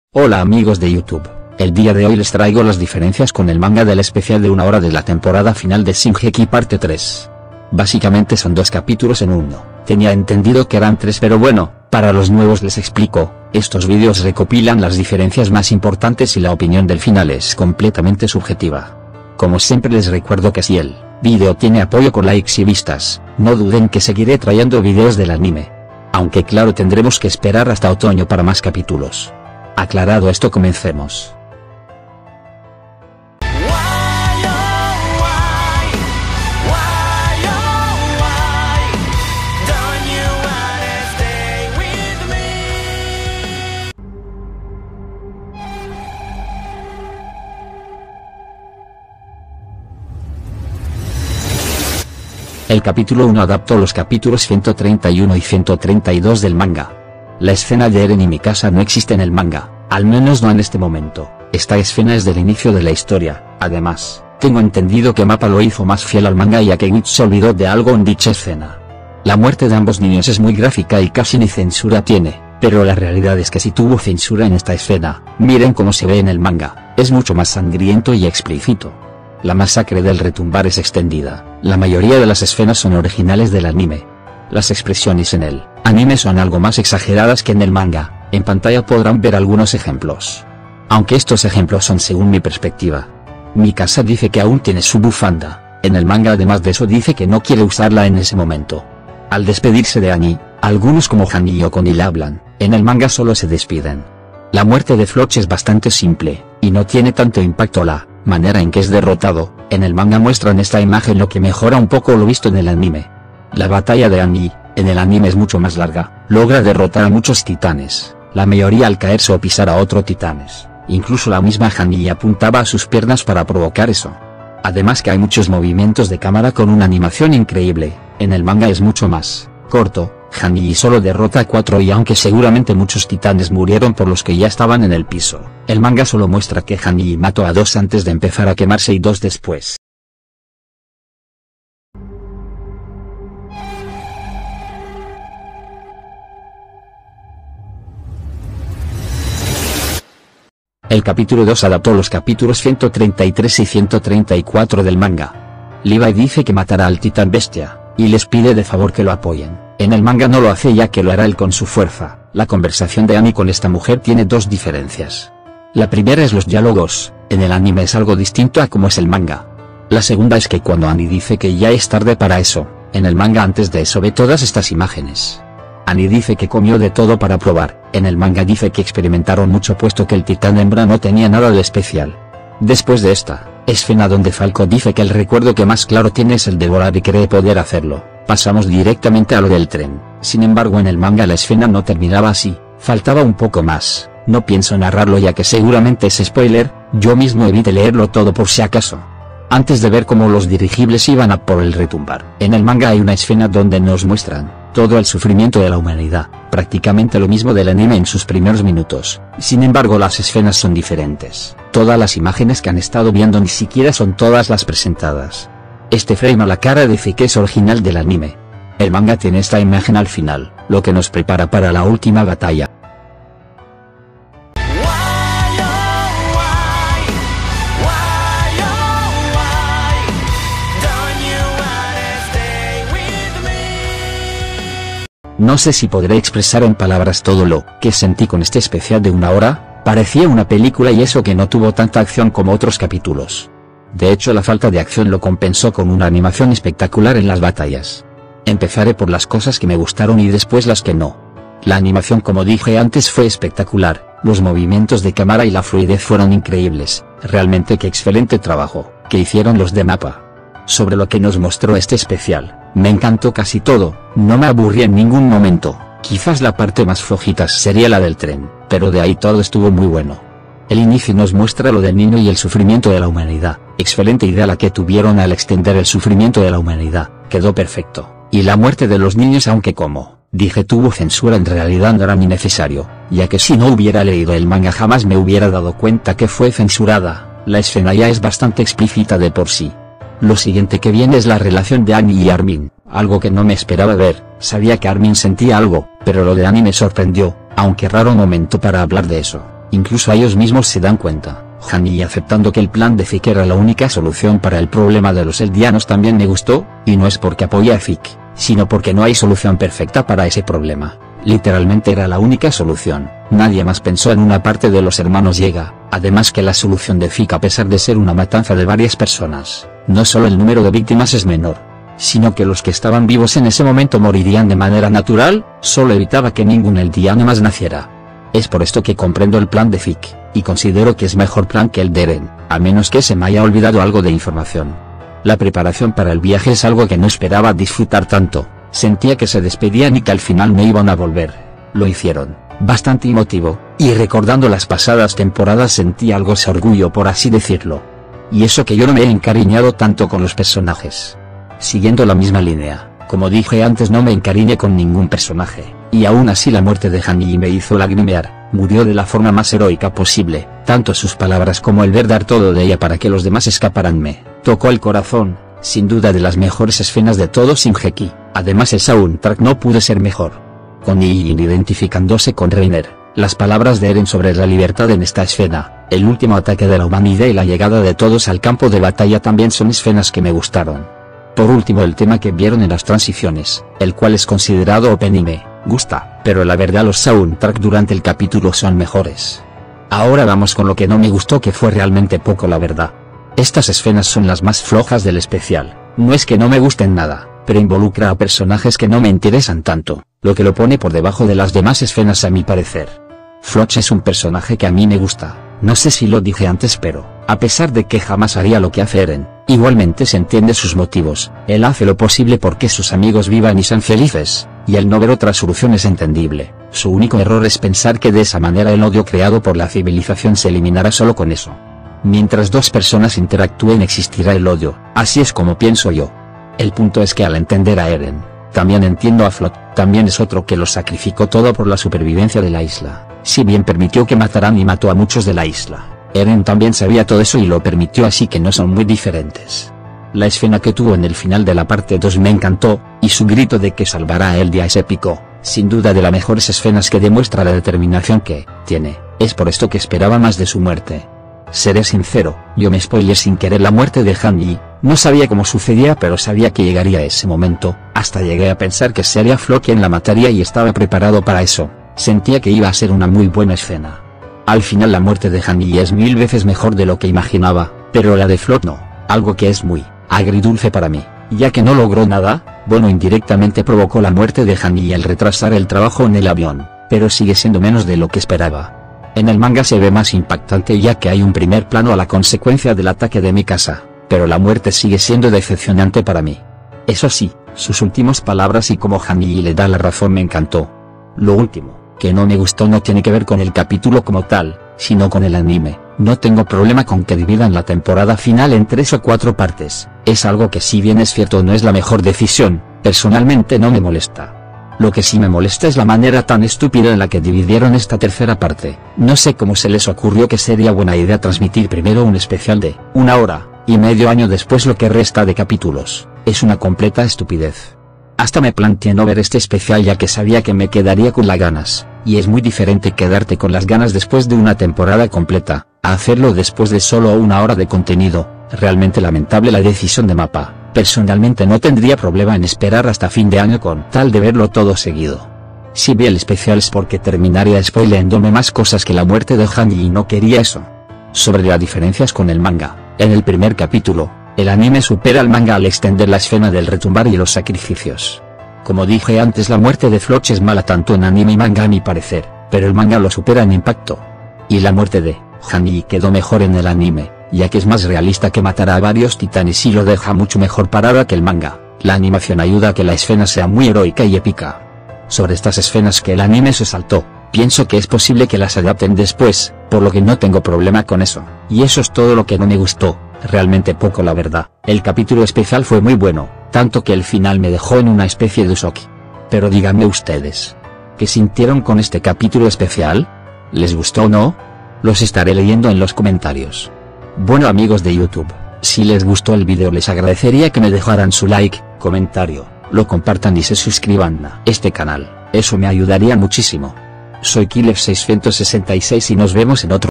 Hola amigos de YouTube, el día de hoy les traigo las diferencias con el manga del especial de 1 hora de la temporada final de Shingeki parte 3. Básicamente son 2 capítulos en uno, tenía entendido que eran 3 pero bueno, para los nuevos les explico, estos vídeos recopilan las diferencias más importantes y la opinión del final es completamente subjetiva. Como siempre les recuerdo que si el vídeo tiene apoyo con likes y vistas, no duden que seguiré trayendo vídeos del anime. Aunque claro tendremos que esperar hasta otoño para más capítulos. Aclarado esto, comencemos. El capítulo 1 adaptó los capítulos 131 y 132 del manga. La escena de Eren y Mikasa no existe en el manga, al menos no en este momento. Esta escena es del inicio de la historia. Además, tengo entendido que Mappa lo hizo más fiel al manga y a que Witch se olvidó de algo en dicha escena. La muerte de ambos niños es muy gráfica y casi ni censura tiene, pero la realidad es que sí tuvo censura en esta escena. Miren cómo se ve en el manga, es mucho más sangriento y explícito. La masacre del retumbar es extendida, la mayoría de las escenas son originales del anime. Las expresiones en el anime son algo más exageradas que en el manga, en pantalla podrán ver algunos ejemplos. Aunque estos ejemplos son según mi perspectiva. Mikasa dice que aún tiene su bufanda, en el manga además de eso dice que no quiere usarla en ese momento. Al despedirse de Annie, algunos como Hanji y Okonil hablan, en el manga solo se despiden. La muerte de Floch es bastante simple, y no tiene tanto impacto la manera en que es derrotado. En el manga muestran esta imagen lo que mejora un poco lo visto en el anime. La batalla de Annie, en el anime es mucho más larga, logra derrotar a muchos titanes, la mayoría al caerse o pisar a otros titanes, incluso la misma Hanji apuntaba a sus piernas para provocar eso. Además que hay muchos movimientos de cámara con una animación increíble, en el manga es mucho más corto, Hanji solo derrota a 4 y aunque seguramente muchos titanes murieron por los que ya estaban en el piso, el manga solo muestra que Hanji mató a 2 antes de empezar a quemarse y 2 después. El capítulo 2 adaptó los capítulos 133 y 134 del manga. Levi dice que matará al titán bestia, y les pide de favor que lo apoyen. En el manga no lo hace ya que lo hará él con su fuerza. La conversación de Annie con esta mujer tiene 2 diferencias. La primera es los diálogos, en el anime es algo distinto a como es el manga. La segunda es que cuando Annie dice que ya es tarde para eso, en el manga antes de eso ve todas estas imágenes. Annie dice que comió de todo para probar, en el manga dice que experimentaron mucho puesto que el titán hembra no tenía nada de especial. Después de esta escena donde Falco dice que el recuerdo que más claro tiene es el de volar y cree poder hacerlo, pasamos directamente a lo del tren. Sin embargo en el manga la escena no terminaba así, faltaba un poco más. No pienso narrarlo ya que seguramente es spoiler, yo mismo evité leerlo todo por si acaso. Antes de ver cómo los dirigibles iban a por el retumbar, en el manga hay una escena donde nos muestran todo el sufrimiento de la humanidad, prácticamente lo mismo del anime en sus primeros minutos. Sin embargo las escenas son diferentes, todas las imágenes que han estado viendo ni siquiera son todas las presentadas. Este frame a la cara dice que es original del anime. El manga tiene esta imagen al final, lo que nos prepara para la última batalla. No sé si podré expresar en palabras todo lo que sentí con este especial de 1 hora, parecía una película y eso que no tuvo tanta acción como otros capítulos. De hecho la falta de acción lo compensó con una animación espectacular en las batallas. Empezaré por las cosas que me gustaron y después las que no. La animación como dije antes fue espectacular, los movimientos de cámara y la fluidez fueron increíbles, realmente qué excelente trabajo que hicieron los de Mappa. Sobre lo que nos mostró este especial, me encantó casi todo, no me aburrí en ningún momento, quizás la parte más flojita sería la del tren, pero de ahí todo estuvo muy bueno. El inicio nos muestra lo del niño y el sufrimiento de la humanidad, excelente idea la que tuvieron al extender el sufrimiento de la humanidad, quedó perfecto, y la muerte de los niños aunque como dije tuvo censura en realidad no era ni necesario, ya que si no hubiera leído el manga jamás me hubiera dado cuenta que fue censurada, la escena ya es bastante explícita de por sí. Lo siguiente que viene es la relación de Annie y Armin, algo que no me esperaba ver, sabía que Armin sentía algo, pero lo de Annie me sorprendió, aunque raro momento para hablar de eso. incluso ellos mismos se dan cuenta. Han Yi aceptando que el plan de Zeke era la única solución para el problema de los eldianos también me gustó, y no es porque apoye a Zeke, sino porque no hay solución perfecta para ese problema. Literalmente era la única solución, nadie más pensó en una parte de los hermanos llega, además que la solución de Zeke a pesar de ser una matanza de varias personas, no solo el número de víctimas es menor, sino que los que estaban vivos en ese momento morirían de manera natural, solo evitaba que ningún eldiano más naciera. Es por esto que comprendo el plan de Zeke, y considero que es mejor plan que el de Eren, a menos que se me haya olvidado algo de información. La preparación para el viaje es algo que no esperaba disfrutar tanto, sentía que se despedían y que al final no iban a volver, lo hicieron, bastante emotivo, y recordando las pasadas temporadas sentí algo de orgullo por así decirlo. Y eso que yo no me he encariñado tanto con los personajes. Siguiendo la misma línea, como dije antes no me encariñé con ningún personaje, y aún así la muerte de Han Yi me hizo lagrimear, murió de la forma más heroica posible, tanto sus palabras como el ver dar todo de ella para que los demás escaparan me tocó el corazón, sin duda de las mejores escenas de todo Shingeki, además el soundtrack no pudo ser mejor. Con Yin identificándose con Reiner, las palabras de Eren sobre la libertad en esta escena, el último ataque de la humanidad y la llegada de todos al campo de batalla también son escenas que me gustaron. Por último el tema que vieron en las transiciones, el cual es considerado opening me gusta, pero la verdad los soundtrack durante el capítulo son mejores. Ahora vamos con lo que no me gustó que fue realmente poco la verdad. Estas escenas son las más flojas del especial, no es que no me gusten nada, pero involucra a personajes que no me interesan tanto, lo que lo pone por debajo de las demás escenas a mi parecer. Floch es un personaje que a mí me gusta, no sé si lo dije antes pero, a pesar de que jamás haría lo que hace Eren, igualmente se entiende sus motivos, él hace lo posible porque sus amigos vivan y sean felices, y el no ver otra solución es entendible, su único error es pensar que de esa manera el odio creado por la civilización se eliminará solo con eso. Mientras dos personas interactúen existirá el odio, así es como pienso yo. El punto es que al entender a Eren, también entiendo a Floch, también es otro que lo sacrificó todo por la supervivencia de la isla, si bien permitió que mataran y mató a muchos de la isla, Eren también sabía todo eso y lo permitió así que no son muy diferentes. La escena que tuvo en el final de la parte 2 me encantó, y su grito de que salvará a Eldia es épico, sin duda de las mejores escenas que demuestra la determinación que tiene, es por esto que esperaba más de su muerte. Seré sincero, yo me spoileé sin querer la muerte de Han Yi, no sabía cómo sucedía pero sabía que llegaría ese momento, hasta llegué a pensar que sería Floch quien la mataría y estaba preparado para eso, sentía que iba a ser una muy buena escena. Al final la muerte de Han Yi es 1000 veces mejor de lo que imaginaba, pero la de Floch no, algo que es muy agridulce para mí, ya que no logró nada, bueno indirectamente provocó la muerte de Han Yi al retrasar el trabajo en el avión, pero sigue siendo menos de lo que esperaba. En el manga se ve más impactante ya que hay un primer plano a la consecuencia del ataque de Mikasa, pero la muerte sigue siendo decepcionante para mí. Eso sí, sus últimas palabras y cómo Han Yi le da la razón me encantó. Lo último, que no me gustó no tiene que ver con el capítulo como tal, sino con el anime. No tengo problema con que dividan la temporada final en 3 o 4 partes, es algo que si bien es cierto no es la mejor decisión, personalmente no me molesta. Lo que sí me molesta es la manera tan estúpida en la que dividieron esta tercera parte, no sé cómo se les ocurrió que sería buena idea transmitir primero un especial de 1 hora, y medio año después lo que resta de capítulos, es una completa estupidez. Hasta me planteé no ver este especial ya que sabía que me quedaría con las ganas, y es muy diferente quedarte con las ganas después de una temporada completa, a hacerlo después de solo 1 hora de contenido. Realmente lamentable la decisión de Mappa, personalmente no tendría problema en esperar hasta fin de año con tal de verlo todo seguido. Si vi el especial es porque terminaría spoileándome más cosas que la muerte de Han Yi y no quería eso. Sobre las diferencias con el manga, en el primer capítulo, el anime supera al manga al extender la escena del retumbar y los sacrificios. Como dije antes la muerte de Floch es mala tanto en anime y manga a mi parecer, pero el manga lo supera en impacto. Y la muerte de Han Yi quedó mejor en el anime, ya que es más realista que matará a varios titanes y lo deja mucho mejor parada que el manga. La animación ayuda a que la escena sea muy heroica y épica. Sobre estas escenas que el anime se saltó, pienso que es posible que las adapten después, por lo que no tengo problema con eso. Y eso es todo lo que no me gustó, realmente poco la verdad. El capítulo especial fue muy bueno, tanto que el final me dejó en una especie de shock. Pero díganme ustedes, ¿qué sintieron con este capítulo especial? ¿Les gustó o no? Los estaré leyendo en los comentarios. Bueno amigos de YouTube, si les gustó el video les agradecería que me dejaran su like, comentario, lo compartan y se suscriban a este canal, eso me ayudaría muchísimo. Soy Killer666 y nos vemos en otro